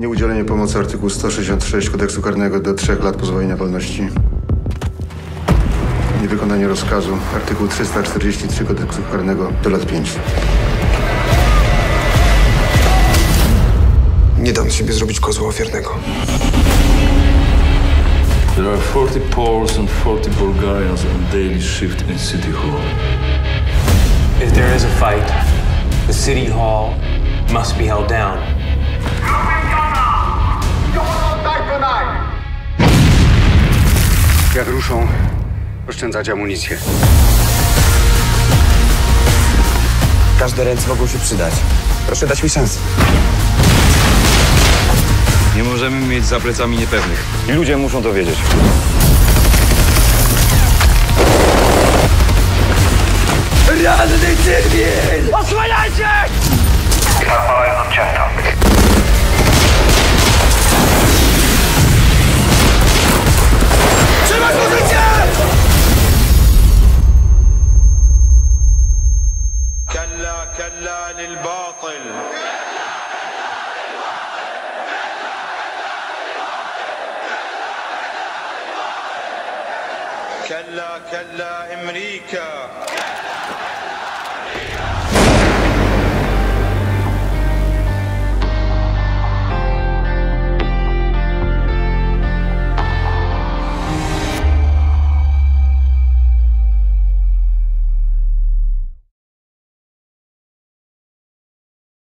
Nieudzielenie pomocy artykuł 166 Kodeksu Karnego do 3 lat pozbawienia wolności. Niewykonanie rozkazu artykuł 343 Kodeksu Karnego do lat 5. Nie dam z siebie zrobić kozła ofiarnego. There are 40 Poles and 40 Bulgarians on daily shift in City Hall. If there is a fight, the City Hall must be held down. Jak ruszą, oszczędzać amunicję. Każde ręce mogą się przydać. Proszę dać mi szansę. Nie możemy mieć za plecami niepewnych. I ludzie muszą to wiedzieć. Ranny cywil! Osłaniajcie! Trzymaj pozycję! كلا كلا للباطل كلا كلا أمريكا